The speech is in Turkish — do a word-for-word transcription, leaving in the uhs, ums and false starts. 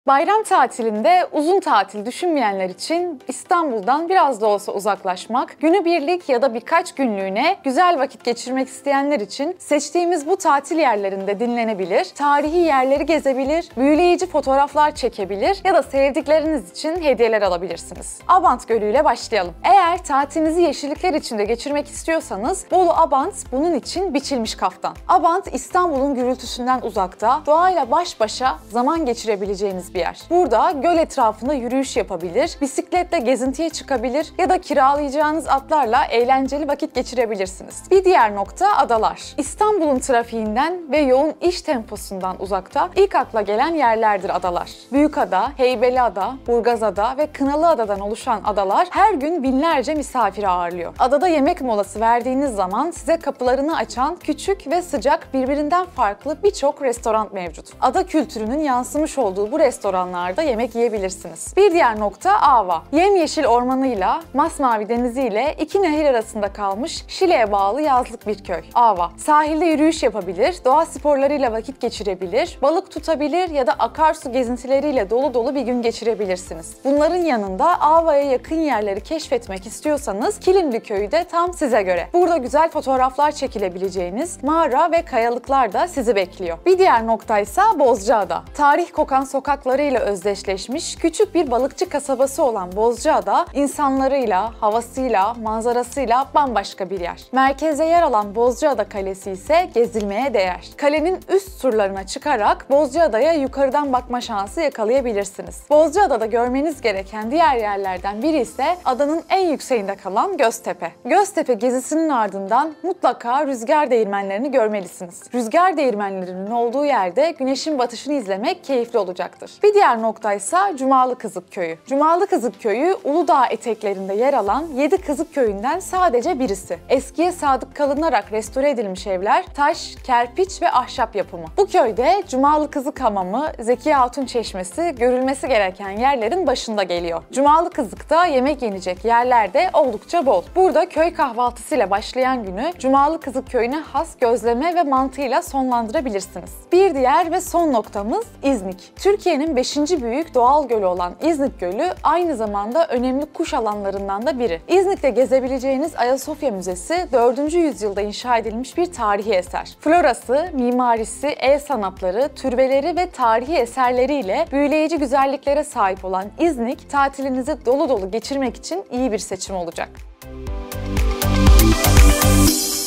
Bayram tatilinde uzun tatil düşünmeyenler için İstanbul'dan biraz da olsa uzaklaşmak, günübirlik ya da birkaç günlüğüne güzel vakit geçirmek isteyenler için seçtiğimiz bu tatil yerlerinde dinlenebilir, tarihi yerleri gezebilir, büyüleyici fotoğraflar çekebilir ya da sevdikleriniz için hediyeler alabilirsiniz. Abant Gölü ile başlayalım. Eğer tatilinizi yeşillikler içinde geçirmek istiyorsanız Bolu Abant bunun için biçilmiş kaftan. Abant, İstanbul'un gürültüsünden uzakta, doğayla baş başa zaman geçirebileceğiniz bir yer. Burada göl etrafında yürüyüş yapabilir, bisikletle gezintiye çıkabilir ya da kiralayacağınız atlarla eğlenceli vakit geçirebilirsiniz. Bir diğer nokta adalar. İstanbul'un trafiğinden ve yoğun iş temposundan uzakta ilk akla gelen yerlerdir adalar. Büyükada, Heybeliada, Burgazada ve Kınalıada'dan oluşan adalar her gün binlerce misafir ağırlıyor. Adada yemek molası verdiğiniz zaman size kapılarını açan küçük ve sıcak, birbirinden farklı birçok restoran mevcut. Ada kültürünün yansımış olduğu bu restoranlarda yemek yiyebilirsiniz. Bir diğer nokta Ava. Yemyeşil ormanıyla, masmavi deniziyle iki nehir arasında kalmış Şile'ye bağlı yazlık bir köy. Ava. Sahilde yürüyüş yapabilir, doğa sporlarıyla vakit geçirebilir, balık tutabilir ya da akarsu gezintileriyle dolu dolu bir gün geçirebilirsiniz. Bunların yanında Ava'ya yakın yerleri keşfetmek istiyorsanız Kilimli Köyü de tam size göre. Burada güzel fotoğraflar çekilebileceğiniz mağara ve kayalıklar da sizi bekliyor. Bir diğer noktaysa Bozcaada. Tarih kokan sokaklarıyla özdeşleşmiş küçük bir balıkçı kasabası olan Bozcaada, insanlarıyla, havasıyla, manzarasıyla bambaşka bir yer. Merkezde yer alan Bozcaada Kalesi ise gezilmeye değer. Kalenin üst surlarına çıkarak Bozcaada'ya yukarıdan bakma şansı yakalayabilirsiniz. Bozcaada'da görmeniz gereken diğer yerlerden biri ise adanın en yükseğinde kalan Göztepe. Göztepe gezisinin ardından mutlaka rüzgar değirmenlerini görmelisiniz. Rüzgar değirmenlerinin olduğu yerde güneşin batışını izlemek keyifli olacaktır. Bir diğer noktaysa Cumalı Kızık Köyü. Cumalı Kızık Köyü, Uludağ eteklerinde yer alan yedi Kızık Köyü'nden sadece birisi. Eskiye sadık kalınarak restore edilmiş evler, taş, kerpiç ve ahşap yapımı. Bu köyde Cumalı Kızık Hamamı, Zekiye Hatun Çeşmesi görülmesi gereken yerlerin başında geliyor. Cumalı Kızık'ta yemek yenecek yerler de oldukça bol. Burada köy kahvaltısıyla başlayan günü Cumalı Kızık Köyü'ne has gözleme ve mantıyla sonlandırabilirsiniz. Bir diğer ve son noktamız İznik. Türkiye'nin beşinci büyük doğal gölü olan İznik Gölü aynı zamanda önemli kuş alanlarından da biri. İznik'te gezebileceğiniz Ayasofya Müzesi dördüncü yüzyılda inşa edilmiş bir tarihi eser. Florası, mimarisi, el sanatları, türbeleri ve tarihi eserleriyle büyüleyici güzelliklere sahip olan İznik, tatilinizi dolu dolu geçirmek için iyi bir seçim olacak.